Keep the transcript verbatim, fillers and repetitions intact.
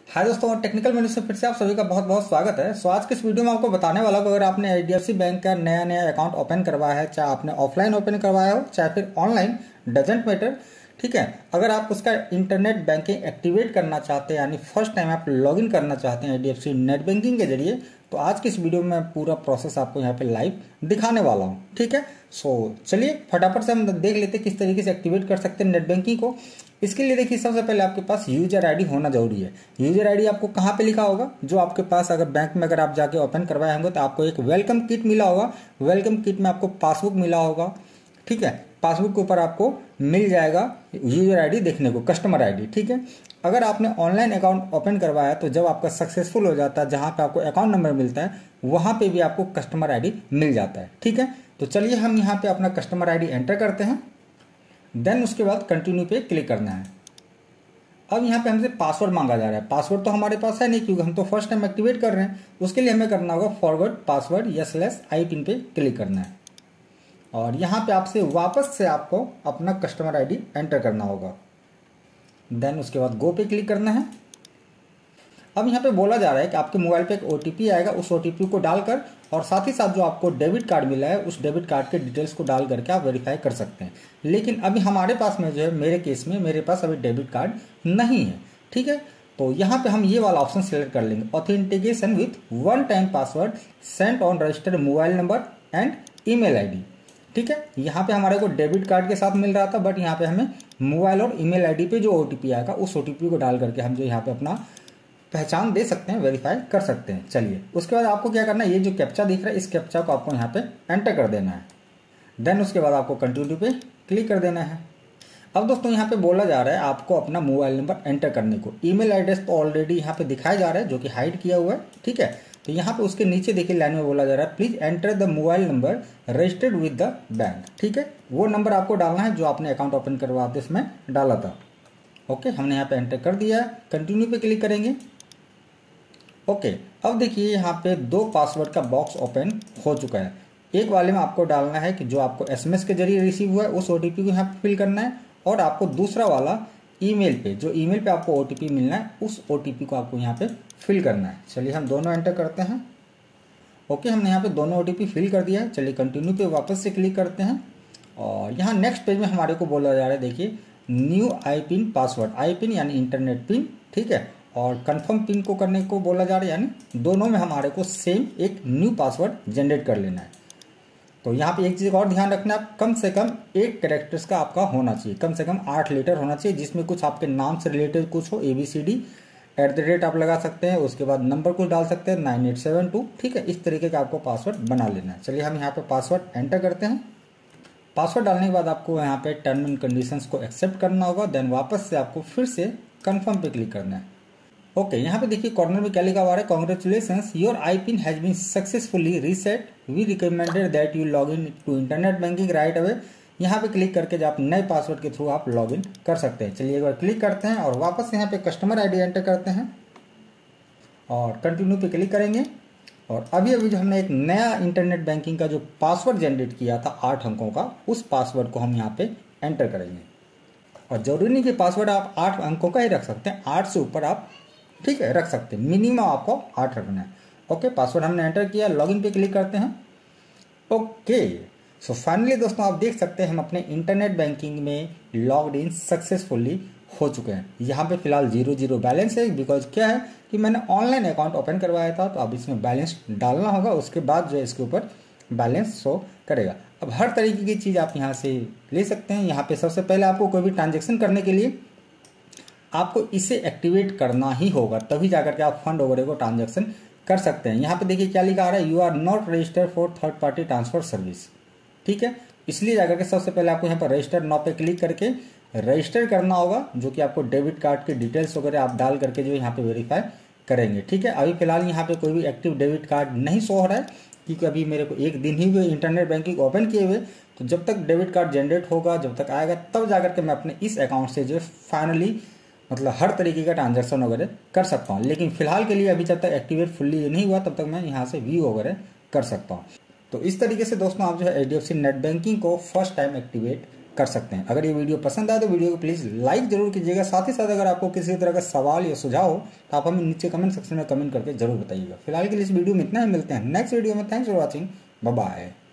हाय दोस्तों, टेक्निकल मेनू से फिर से आप सभी का बहुत बहुत स्वागत है। सो आज के इस वीडियो में आपको बताने वाला हूं, अगर आपने H D F C bank का नया नया अकाउंट ओपन करवाया है, चाहे आपने ऑफलाइन ओपन करवाया हो चाहे फिर ऑनलाइन, डजेंट मैटर। ठीक है, अगर आप उसका इंटरनेट बैंकिंग एक्टिवेट करना चाहते हैं, यानी फर्स्ट टाइम आप लॉगिन करना चाहते हैं H D F C net banking के जरिए, तो आज की इस वीडियो में पूरा प्रोसेस आपको यहाँ पे लाइव दिखाने वाला हूँ। ठीक है, सो चलिए फटाफट से हम देख लेते हैं किस तरीके से एक्टिवेट कर सकते हैं नेट बैंकिंग को। इसके लिए देखिए, सबसे पहले आपके पास यूजर आईडी होना जरूरी है। यूजर आईडी आपको कहाँ पे लिखा होगा, जो आपके पास अगर बैंक में अगर आप जाके ओपन करवाए होंगे तो आपको एक वेलकम किट मिला होगा। वेलकम किट में आपको पासबुक मिला होगा। ठीक है, पासबुक के ऊपर आपको मिल जाएगा यूजर आईडी देखने को, कस्टमर आईडी। ठीक है, अगर आपने ऑनलाइन अकाउंट ओपन करवाया तो जब आपका सक्सेसफुल हो जाता है, जहां पे आपको अकाउंट नंबर मिलता है वहां पे भी आपको कस्टमर आईडी मिल जाता है। ठीक है, तो चलिए हम यहाँ पे अपना कस्टमर आईडी एंटर करते हैं। देन उसके बाद कंटिन्यू पे क्लिक करना है। अब यहाँ पे हमसे पासवर्ड मांगा जा रहा है। पासवर्ड तो हमारे पास है नहीं, क्योंकि हम तो फर्स्ट टाइम एक्टिवेट कर रहे हैं। उसके लिए हमें करना होगा फॉरवर्ड पासवर्ड या स्लैश आई पिन पे क्लिक करना है, और यहाँ पे आपसे वापस से आपको अपना कस्टमर आईडी एंटर करना होगा। देन उसके बाद गो पे क्लिक करना है। अब यहाँ पे बोला जा रहा है कि आपके मोबाइल पे एक ओटीपी आएगा, उस ओटीपी को डालकर और साथ ही साथ जो आपको डेबिट कार्ड मिला है उस डेबिट कार्ड के डिटेल्स को डाल करके आप वेरीफाई कर सकते हैं। लेकिन अभी हमारे पास में जो है, मेरे केस में मेरे पास अभी डेबिट कार्ड नहीं है। ठीक है, तो यहाँ पे हम ये वाला ऑप्शन सिलेक्ट कर लेंगे, authentication with one time password sent on registered mobile number and email ID. ठीक है, यहाँ पे हमारे को डेबिट कार्ड के साथ मिल रहा था, बट यहाँ पे हमें मोबाइल और ईमेल आईडी पे जो ओटीपी आएगा उस ओटीपी को डाल करके हम जो यहाँ पे अपना पहचान दे सकते हैं, वेरीफाई कर सकते हैं। चलिए, उसके बाद आपको क्या करना है, ये जो कैप्चा दिख रहा है इस कैप्चा को आपको यहाँ पे एंटर कर देना है। देन उसके बाद आपको कंटिन्यू पे क्लिक कर देना है। अब दोस्तों यहाँ पे बोला जा रहा है आपको अपना मोबाइल नंबर एंटर करने को। ईमेल एड्रेस तो ऑलरेडी यहाँ पे दिखाया जा रहा है, जो कि हाइड किया हुआ है। ठीक है, तो यहाँ पे उसके नीचे देखिए लाइन में बोला जा रहा है, please enter the mobile number registered with the bank. ठीक है, वो नंबर आपको डालना है जो आपने अकाउंट ओपन करवाते इसमें डाला था। ओके, हमने यहाँ पे एंटर कर दिया है। कंटिन्यू पे क्लिक करेंगे। ओके, अब देखिए यहाँ पे दो पासवर्ड का बॉक्स ओपन हो चुका है। एक वाले में आपको डालना है कि जो आपको एसएमएस के जरिए रिसीव हुआ है उस ओटीपी को यहाँ पे फिल करना है, और आपको दूसरा वाला ईमेल पे, जो ईमेल पे आपको ओटीपी मिलना है उस ओटीपी को आपको यहाँ पे फिल करना है। चलिए हम दोनों एंटर करते हैं। ओके, हमने यहाँ पे दोनों ओटीपी फिल कर दिया है। चलिए कंटिन्यू पे वापस से क्लिक करते हैं, और यहाँ नेक्स्ट पेज में हमारे को बोला जा रहा है, देखिए new I PIN password, I PIN यानी इंटरनेट पिन। ठीक है, और कंफर्म पिन को करने को बोला जा रहा है, यानी दोनों में हमारे को सेम एक न्यू पासवर्ड जनरेट कर लेना है। तो यहाँ पे एक चीज और ध्यान रखना है, कम से कम एट कैरेक्टर्स का आपका होना चाहिए, कम से कम आठ लेटर होना चाहिए, जिसमें कुछ आपके नाम से रिलेटेड कुछ हो, A B C D at the rate आप लगा सकते हैं, उसके बाद नंबर कुछ डाल सकते हैं नाइन एट सेवन टू। ठीक है, इस तरीके का आपको पासवर्ड बना लेना है। चलिए हम यहाँ पे पासवर्ड एंटर करते हैं। पासवर्ड डालने के बाद आपको यहाँ पे टर्म एंड कंडीशंस को एक्सेप्ट करना होगा। देन वापस से आपको फिर से कंफर्म पे क्लिक करना है। ओके okay, यहाँ पे देखिए कॉर्नर में क्या लिखा हुआ है, congratulations your I PIN has been successfully reset, we recommended that you log in to internet banking right away. यहाँ पे क्लिक करके जो आप नए पासवर्ड के थ्रू आप लॉग इन कर सकते हैं। चलिए एक बार क्लिक करते हैं और वापस यहाँ पे कस्टमर आईडी एंटर करते हैं और कंटिन्यू पे क्लिक करेंगे। और अभी अभी जो हमने एक नया इंटरनेट बैंकिंग का जो पासवर्ड जनरेट किया था आठ अंकों का, उस पासवर्ड को हम यहाँ पे एंटर करेंगे। और जरूरी नहीं कि पासवर्ड आप आठ अंकों का ही रख सकते हैं, आठ से ऊपर आप ठीक है रख सकते हैं, मिनिमम आपको आठ रखना है। ओके, पासवर्ड हमने एंटर किया, लॉगिन पे क्लिक करते हैं। ओके, सो फाइनली दोस्तों आप देख सकते हैं हम अपने इंटरनेट बैंकिंग में लॉग्ड इन सक्सेसफुली हो चुके हैं। यहाँ पे फिलहाल जीरो जीरो बैलेंस है, बिकॉज क्या है कि मैंने ऑनलाइन अकाउंट ओपन करवाया था, तो अब इसमें बैलेंस डालना होगा, उसके बाद जो है इसके ऊपर बैलेंस शो करेगा। अब हर तरीके की चीज़ आप यहाँ से ले सकते हैं। यहाँ पे सबसे पहले आपको कोई भी ट्रांजेक्शन करने के लिए आपको इसे एक्टिवेट करना ही होगा, तभी जाकर के आप फंड वगैरह को ट्रांजैक्शन कर सकते हैं। यहाँ पे देखिए क्या लिखा आ रहा है, you are not registered for third party transfer service. ठीक है, इसलिए जाकर के सबसे पहले आपको यहाँ पर रजिस्टर नाउ पे क्लिक करके रजिस्टर करना होगा, जो कि आपको डेबिट कार्ड के डिटेल्स वगैरह आप डाल करके जो यहाँ पे वेरीफाई करेंगे। ठीक है, अभी फिलहाल यहाँ पे कोई भी एक्टिव डेबिट कार्ड नहीं शो हो रहा है, क्योंकि अभी मेरे को एक दिन ही हुए इंटरनेट बैंकिंग ओपन किए हुए। तो जब तक डेबिट कार्ड जनरेट होगा, जब तक आएगा, तब जाकर के मैं अपने इस अकाउंट से जो फाइनली मतलब हर तरीके का ट्रांजैक्शन वगैरह कर सकता हूँ। लेकिन फिलहाल के लिए अभी जब तक एक्टिवेट फुल्ली नहीं हुआ तब तक मैं यहाँ से व्यू वगैरह कर सकता हूँ। तो इस तरीके से दोस्तों आप जो है H D F C net banking को फर्स्ट टाइम एक्टिवेट कर सकते हैं। अगर ये वीडियो पसंद आए तो वीडियो को प्लीज़ लाइक जरूर कीजिएगा। साथ ही साथ अगर आपको किसी तरह का सवाल या सुझाव हो तो आप हमें नीचे कमेंट सेक्शन में कमेंट करके जरूर बताइएगा। फिलहाल के लिए इस वीडियो में इतना ही, मिलते हैं नेक्स्ट वीडियो में। Thanks for watching, bye bye.